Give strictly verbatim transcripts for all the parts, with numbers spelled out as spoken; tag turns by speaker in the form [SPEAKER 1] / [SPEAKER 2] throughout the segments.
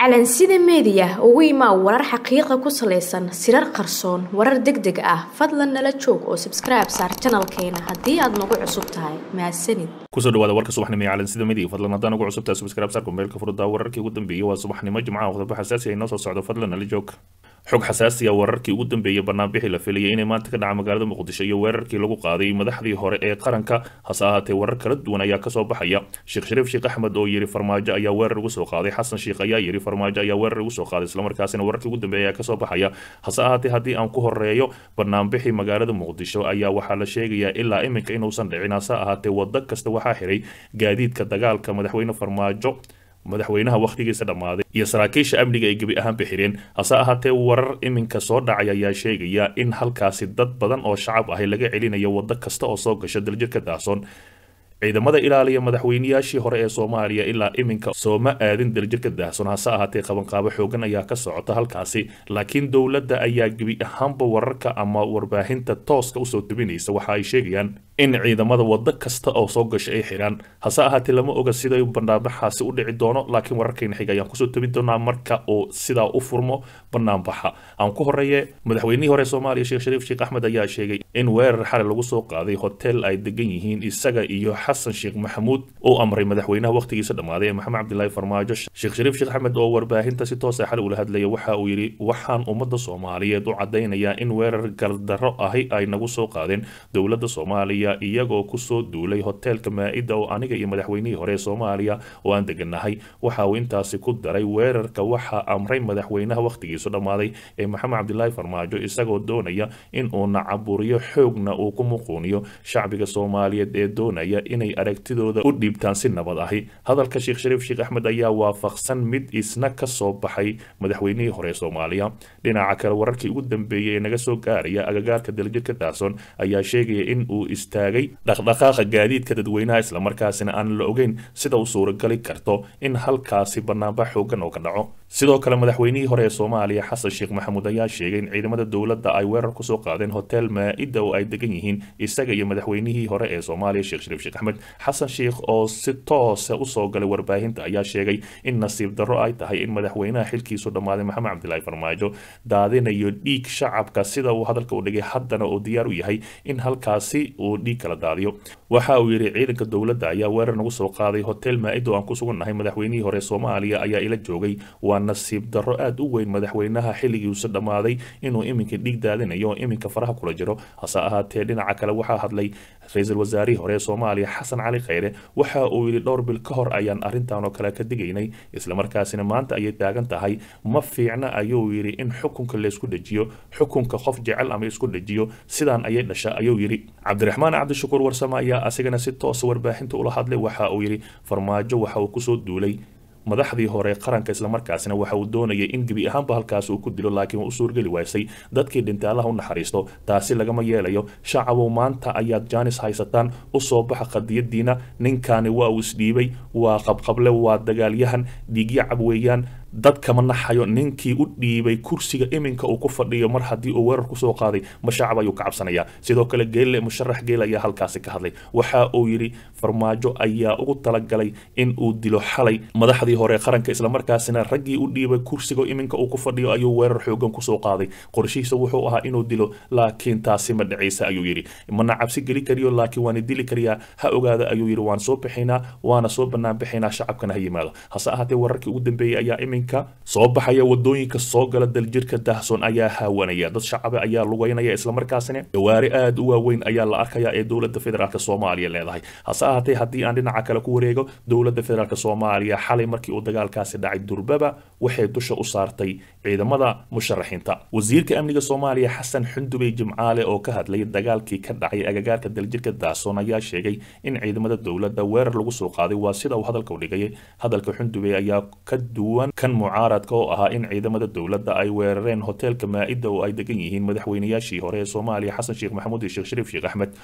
[SPEAKER 1] calansida media ugu imaa warar xaqiiqo ku saleysan sirar qarsoon warar degdeg ah fadlan nala joog oo subscribe saar channelkeena hadii aad nagu cusub tahay mahadsanid
[SPEAKER 2] kusoo dhawaada warka subaxnimo ee calansida media fadlan hadaan ugu cusub tahay subscribe saar kumeelka furada wararkii ugu dambeeyay waa subaxnimo jimcaha qodobo xasaasi ah inoo soo socdo fadlan nala joog xog xasaasi ah wararkii ugu dambeeyay barnaamijii la filayay inay maanta ka dhaca magaalada Muqdisho iyo weerarkii lagu qaaday madaxdii hore ee qaranka hase ahaatee warar kala duwan ayaa ka soo baxaya Sheekh Shariif Sheekh Axmed oo yiri farmaajo ayaa weerar ugu soo qaaday Xasan Sheekh ayaa yiri farmaajo ayaa weerar ugu soo qaaday isla markaasina wararkii ugu dambeeyay ayaa ka soo baxaya hase ahaatee hadii aan ku horeeyo barnaamijii magaalada Muqdisho ayaa waxa la sheegayaa ilaa iminka inuusan dhicin hase ahaatee wada kasta waxa xiray gaadiidka dagaalka madaxweyne farmaajo madaxweynaha waqtigiisa dhamaaday iyo saraakiisha amniga ay gabi ahaan bixireen hase ahaatee warar iminka soo dhacay ayaa sheegaya in halkaasi dad badan oo shacab ah laga celinayo wada kasta oo soo gasha daljirka daasoon ciidamada ilaaliya madaxweynayaashii hore ee Soomaaliya ilaa iminka sooma aadin daljirka daahson hase ahaatee qaban qaabo xoogan ayaa ka socota halkaasi laakiin dawladda ayaa gabi ahaanba wararka ama warbaahinta tooska u soo tabinaysa waxa ay sheegayaan in ciidamada wada kasta oo soo gashay ay xiraan hase ahaatee lama oga sida uu barnaamijkaasi u dhici doono laakiin wararkayna xiga ayaan kusoo tabin doonaa marka oo sidaa u furmo barnaamijka aan ku horeeyay madaxweynihii hore Soomaaliya Sheekh Shariif Sheekh Axmed ayaa sheegay in weerar xal lagu soo qaaday hotel ay degan yihiin isaga iyo Xasan Sheekh Maxamuud oo amray madaxweynaha waqtigiisa dhamaaday Maxamed Cabdullaahi Farmaajo Sheekh Shariif Sheekh Axmed oo warbaahinta si toos ah xal ula hadlay waxa uu yiri waxaan ummadda Soomaaliyeed u cadeynayaa in weerar gardaro ahi ay nagu soo qaadeen dawladda Soomaaliya iyagoo ku soo duulay hotelka Maa'ida oo aniga iyo madaxweynihii hore Soomaaliya oo aan deganahay waxa uu intaasi ku daray weerarka waxa amray madaxweynaha waqtigiisa dhamaaday ee Maxamed Cabdullaahi Farmaajo isagoo doonaya in uu nacaburiyo xoogna uu ku muquuniyo shacbiga Soomaaliyeed ee doonaya inay aragtidooda u dhiibtaan si nabad ahi hadalka Sheekh Shariif Sheekh Axmed ayaa waafaqsan mid isna ka soo baxay madaxweynihii hore Soomaaliya dhinaca kale wararkii ugu dambeeyay ee naga soo gaaraya agagaarka daljirka daasoon ayaa sheegaya in uu istaagay dhaqdhaqaaqa gaadiidka dadweynaha isla markaasina aan la ogeyn sida uu suuragali karto in halkaasi barnaamij xoogan oo ka dhaco sidoo kale madaxweynihii hore ee Soomaaliya Xasan Sheekh Maxamuud ayaa sheegay in ciidamada dawladda ay weerar ku soo qaadeen hotel Maa'ida oo ay degan yihiin isaga iyo madaxweynihii hore ee Soomaaliya Sheekh Shariif Sheekh Axmed Xasan Sheekh oo si toos ah u soo galay warbaahinta ayaa sheegay in nasiib darro ay tahay in madaxweynaha xilkiisu dhamaaday Maxamed Cabdullaahi Farmaajo daadinayo dhiig shacabka sida uu hadalka u dhigay haddana oo diyaar u yahay in halkaasi uu dhiig kala daadiyo waxa uu yiri ciidanka dawladda ayaa weerar nagu soo qaaday hotel Maa'ida oo aan ku sugannahay madaxweynihii hore Soomaaliya ayaa ila joogay waa nasiib darro aad u weyn madaxweynaha xilligiisa dhamaaday inuu iminka dhiig daadinayo iminka faraha kula jiro hase ahaatee dhinaca kale waxa hadlay ra'iisul wasaarihii hore Soomaaliya Xasan Cali Khayre waxa uu yiri dhowr bil ka hor ayaan arintan oo kale ka digaynay isla markaasina maanta ayay taagan tahay ma fiicna ayuu yiri in xukunka la isku dhajiyo xukunka qof jecel ama isku dhajiyo sidaan ayay dhashay ayuu yiri Cabdiraxmaan Cabdishakuur Warsame ayaa asagana si toos warbaahinta ula hadlay waxa uu yiri farmaajo waxa uu ku soo duulay madaxdii hore qaranka isla markaasina waxa uu doonayay in gabi ahaanba halkaas uu ku dilo laakiin uu suurgali waysay dadkii dhintay Allah u naxariisto taasi lagama yeelayo shacabku maanta ayaad jaanis haysataan u soo baxa qadiyadiina ninkani waa uu isdhiibay waa qabqable waa dagaalyahan dhiigyacab weeyaan dadka ma naxayo ninkii u dhiibay kursiga iminka uu ku fadhiyo mar hadii uu weerar ku soo qaaday ma shacab ayuu ka cabsanaya sidoo kale geelle musharax geelle ayaa halkaasi ka hadlay waxa uu yiri farmaajo ayaa ugu talagalay in uu dilo xalay madaxdii hore qaranka isla markaasina raggii u dhiibay kursiga iminka uu ku fadhiyo ayuu weerar xoogan ku soo qaaday qorshihiisa wuxuu ahaa inuu dilo laakiin taasi ma dhacaysa ayuu yiri mana cabsi gali kariyo laakiin waan dili kariya ha ogaada ayuu yiri waan soo bixinaa waana soo banaan bixinaa shacabkana ha yimaado hase ahaatee wararkii ugu dambeeyay ayaa soo baxaya wadooyinka soo gala daljirka daahson ayaa haawanaya dad shacab ayaa lugeynaya isla markaasina gawaari aad u waaweyn ayaa la arkaya ee dawladda federaalka Soomaaliya leedahay hase ahaatee hadii aan dhinaca kale ku wareego dawladda federaalka Soomaaliya xalay markii uu dagaalkaasi dhacay durbaba waxay dusha u saartay ciidamada musharaxiinta wasiirka amniga Soomaaliya Xasan Xundubey Jimcaale oo ka hadlay dagaalkii ka dhacay agagaarka daljirka daahson ayaa sheegay in ciidamada dawladda weerar lagu soo qaaday waa sida uu hadalka u dhigay hadalka Xundubey ayaa ka duwan mucaaradka oo ahaa in ciidamada dawladda ay weerareen hotelka Maa'ida oo ay degan yihiin madaxweynayaashii hore ee Soomaaliya Xasan Sheekh Maxamuud iyo Sheekh Shariif Sheekh Axmed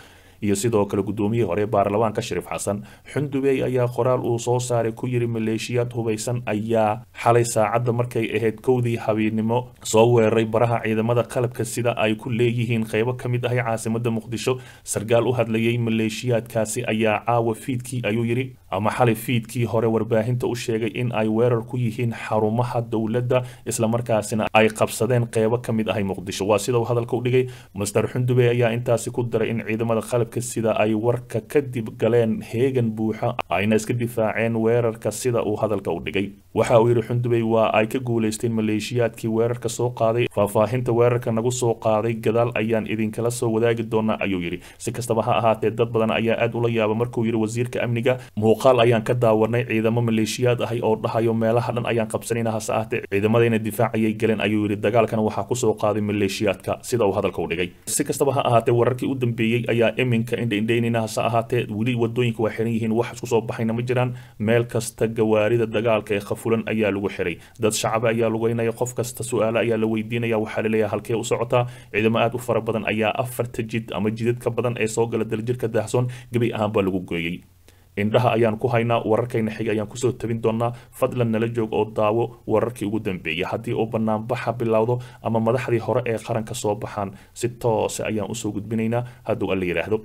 [SPEAKER 2] iyo sidoo kale gudoomiyihii hore baarlamaanka Shariif Xasan. Xundubey ayaa qoraal uu soo saaray ku yiri maleeshiyaad hubeysan ayaa xalay saacada markay ahayd kowdii habeenimo soo weeraray baraha ciidamada qalabka sida ay ku leeyihiin qaybo kamid ah caasimadda Muqdisho. Sargaal u hadlayay maleeshiyaadkaasi ayaa caawa fiidkii ayuu yiri ama xalay fiidkii hore warbaahinta u sheegay in ay weerar ku yihiin xarumaha dowladda isla markaasina ay qabsadeen qaybo kamid ah Muqdisho. waa sida uu hadalka u dhigay Mister Xundubey ayaa intaasi ku daray in ciidamada qalabka sida ay warka kadib galeen heegan buuxa ayna iska difaaceen weerarka sida uu hadalka u dhigay. waxa uu yiri Xundubey waa ay ka guuleysteen maleeshiyaadkii weerarka soo qaaday. faahfaahinta weerarka nagu soo qaaday gadaal ayaan idinkala soo wadaagi doonaa ayuu yiri. si kastaba ha ahaatee dad badan ayaa aad ula yaaba markuu yiri wasiirka amniga muuqaal ayaan ka daawanay ciidamo maleeshiyaad ah oo dhahayo meelaha dhan ayaan qabsanayna hase ahaatee ciidamadayna difaacayay galeen ayuu yiri. dagaalkana waxaa ku soo qaaday maleeshiyaadka sida uu hadalka u dhigay. si kastaba ha ahaatee wararkii u dambeeyay ayaa iminka indhaynayna hase ahaatee weli wadooyinka waa xiran yihiin wax isku soo baxayna ma jiraan. meel kasta gawaarida dagaalka ee khafulan ayaa lagu xiray. dad shacab ayaa lugeynaya qof kasta su'aalo ayaa la weydiinaya waxaa la leeyahay halkee u socotaa. ciidamo aad u fara badan ayaa afarta jid ama jidad ka badan ee soo gala daljirka daahsoon gabi ahaan baa lagu gooyay. indhaha ayaan ku haynaa wararkayna xig ayaan kusoo tabin doonaa. fadlan nala joog oo daawo wararkii ugu dambeeyay. haddii uu banaanbaxa bilowdo ama madaxdii hore ee qaranka soo baxaan si toose ayaan usoo gudbinaynaa hadduu alla yidhaahdo.